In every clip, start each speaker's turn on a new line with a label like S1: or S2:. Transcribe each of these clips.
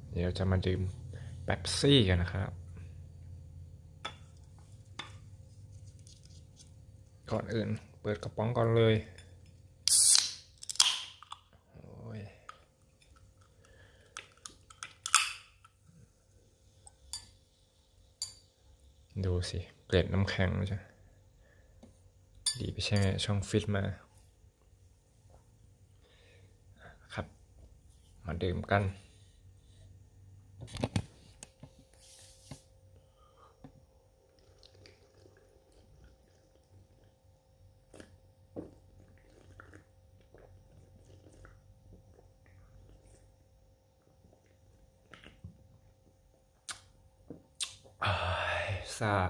S1: เดี๋ยวจะมาดื่มเป๊ปซี่กันนะครับก่อนอื่นเปิดกระป๋องก่อนเลยดูสิเกล็ดน้ำแข็งจ้ะดีไปแช่ช่องฟิตมาครับมาดื่มกันซา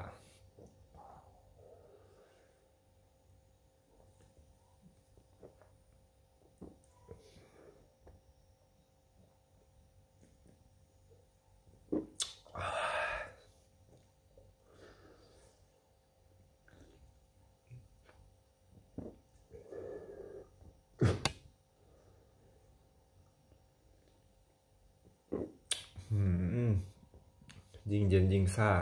S1: ยิ่งเย็นยิ่งซ่า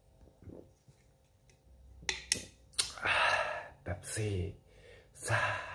S1: เป๊ปซี่ซ่า